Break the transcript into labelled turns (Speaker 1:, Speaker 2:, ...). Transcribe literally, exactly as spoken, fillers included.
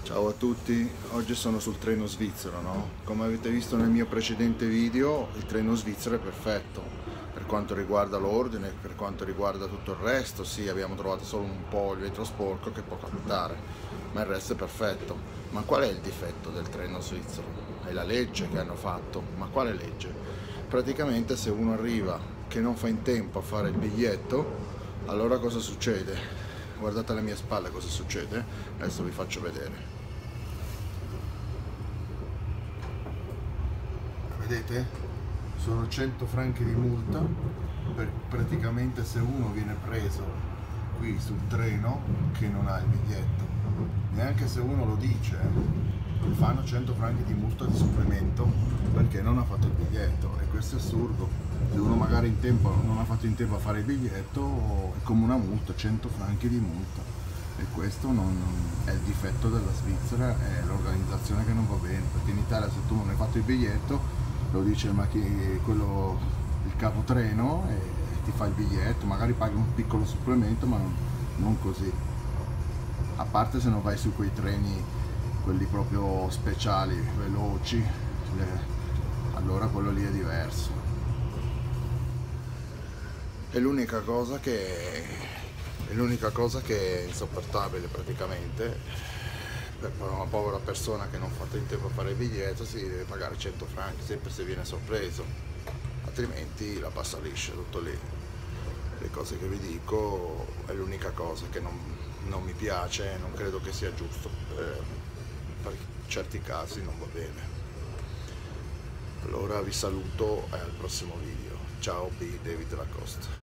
Speaker 1: Ciao a tutti, oggi sono sul treno svizzero, no? Come avete visto nel mio precedente video, il treno svizzero è perfetto per quanto riguarda l'ordine, per quanto riguarda tutto il resto. Sì, abbiamo trovato solo un po' il vetro sporco che può capitare, ma il resto è perfetto. Ma qual è il difetto del treno svizzero? È la legge che hanno fatto. Ma quale legge? Praticamente se uno arriva che non fa in tempo a fare il biglietto, allora cosa succede? Guardate alle mie spalle cosa succede, adesso vi faccio vedere. Vedete? Sono cento franchi di multa per praticamente se uno viene preso qui sul treno che non ha il biglietto, neanche se uno lo dice, eh, fanno cento franchi di multa di supplemento perché non ha fatto il biglietto, e questo è assurdo. Se uno magari in tempo non ha fatto in tempo a fare il biglietto è come una multa, cento franchi di multa, e questo non, è il difetto della Svizzera, è l'organizzazione che non va bene, perché in Italia se tu non hai fatto il biglietto lo dice il, macch- quello, il capotreno, e ti fa il biglietto, magari paghi un piccolo supplemento, ma non, non così, a parte se non vai su quei treni, quelli proprio speciali, veloci, le- allora quello lì è diverso. È l'unica cosa che è l'unica cosa che è insopportabile praticamente per una povera persona che non fa in tempo a fare il biglietto. Si deve pagare cento franchi sempre se viene sorpreso, altrimenti la passa liscia, tutto lì. Le cose che vi dico è l'unica cosa che non, non mi piace e non credo che sia giusto, per, per certi casi non va bene. Allora vi saluto e al prossimo video. Ciao, B. David Lacoste.